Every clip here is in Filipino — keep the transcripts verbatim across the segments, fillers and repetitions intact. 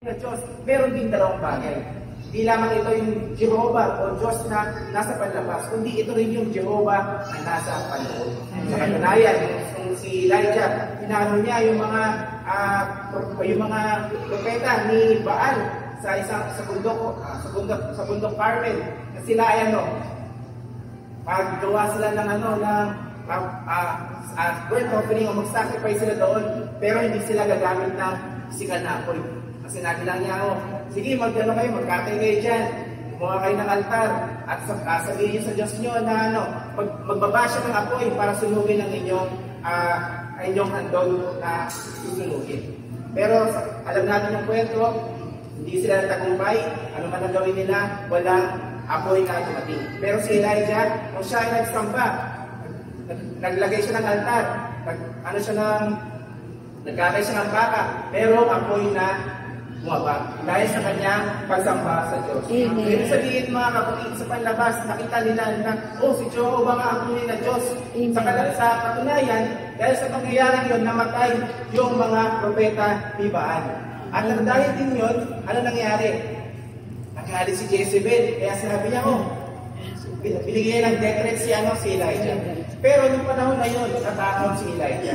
na Diyos, meron din dalawang bagay. Hindi lamang ito yung Jehovah o Diyos na nasa panlabas, kundi ito rin yung Jehovah na nasa panloob. Sa katunayan, yung si Elijah, hinano niya yung mga uh, yung mga propeta ni Baal sa isang sa bundok, uh, sa bundok sa bundok Carmel. Na sila ay ano, maggawa sila ng ano ng uh, uh, uh, burnt offering o mag-sacrifice sila doon, pero hindi sila gagamit ng physical na apoy. Sinabi lang niya, oh, sige, mag-ano kayo, magkatay kayo dyan, gumawa kayo ng altar, at uh, sabihin niyo sa Diyos niyo na ano, mag magbaba siya ng apoy para sunugin ang inyong, uh, inyong handog na susunugin. Pero alam natin yung kwento, hindi sila natagumpay, ano man ang gawin nila, walang apoy na dumating. Pero si Elijah, kung siya ay nagsamba, naglagay siya ng altar, nag, ano siya ng, nagkakay siya ng baka, pero apoy na bumaba dahil sa kanyang pagsamba sa Diyos. Ibig sabihin mga kapatid, sa panlabas, nakita nila na, oh, si Jehovah nga ang tunay na Diyos. Sa, sa katunayan, dahil sa pangyayari yun, namatay yung mga propeta ni Baal. At dahil din yun, ano nangyari? Nagalit si Jezebel. Kaya sinabi niya, oh, binigyan ng decree si, ano, si Elijah. Pero nung panahon na yun, natakot si Elijah.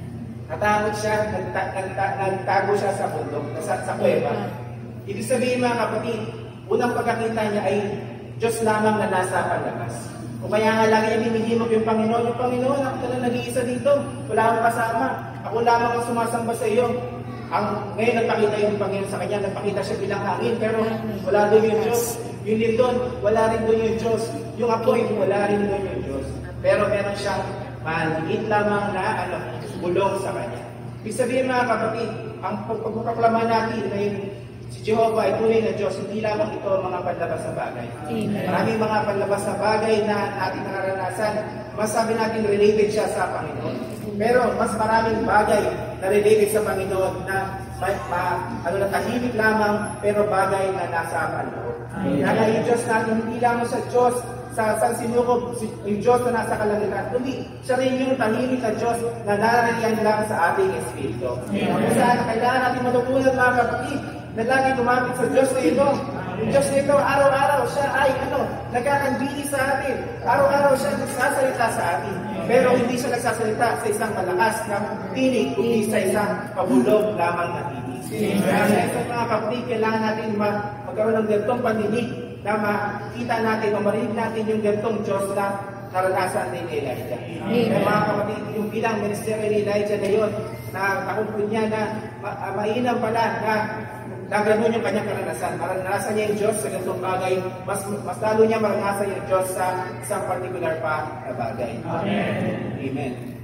Natakot siya, nagta, nagta, nagtago siya sa bundok, sa, sa kuweba. Ibig sabihin mga kapatid, unang pagkakita niya ay Diyos lamang na nasa panlabas. O kaya nga lagi niya binihimok yung Panginoon, yung Panginoon, ako na nag-iisa dito, wala akong kasama, ako lamang ang sumasamba sa iyo. Ang, ngayon nagpakita yung Panginoon sa kanya, nagpakita siya bilang hangin, pero wala doon yung Diyos. Yung lindon, wala rin doon yung Diyos. Yung apoy, wala rin doon yung Diyos. Pero meron siyang maliit lamang na ano, bulong sa kanya. Ibig sabihin mga kapatid, ang pagpapaklama natin na yung si Jehovah ay tunay na Diyos, hindi lamang ito mga panlabas na bagay. Amen. Maraming mga panlabas na bagay na ating naranasan, masabi natin related siya sa Panginoon. Pero mas maraming bagay na related sa Panginoon na may, ma, ano na tahimik lamang, pero bagay na nasa panloob. Kaya yung Diyos natin, hindi lamang sa Diyos sa San Sinukob, yung Diyos na nasa kalangitan, kundi siya rin yung tahimik na Diyos na narariyan lang sa ating Espiritu. Kung saan kailangan natin matutunan mga kapatid na lagi lumapit sa Diyos na ito. Yung Diyos na ito, araw-araw siya ay ano, nagkakandili sa atin. Araw-araw siya nagsasalita sa atin. Pero hindi siya nagsasalita sa isang malakas na tinig, kundi sa isang pabulog lamang na tinig. Kaya sa mga kapatid, kailangan natin magkaroon ng ganitong paninig na makita natin o marinig natin yung gantong Diyos na naranasan ni Elijah. Kaya mga kapatid, yung bilang ministeryo ni Elijah na yun, na nakumpun niya na ma uh, mainam pala na na gano'n yung kanyang karanasan. Maranasan niya yung Diyos sa gantong bagay, mas, mas lalo niya maranasan yung Diyos sa isang particular pa na bagay. Amen. Amen.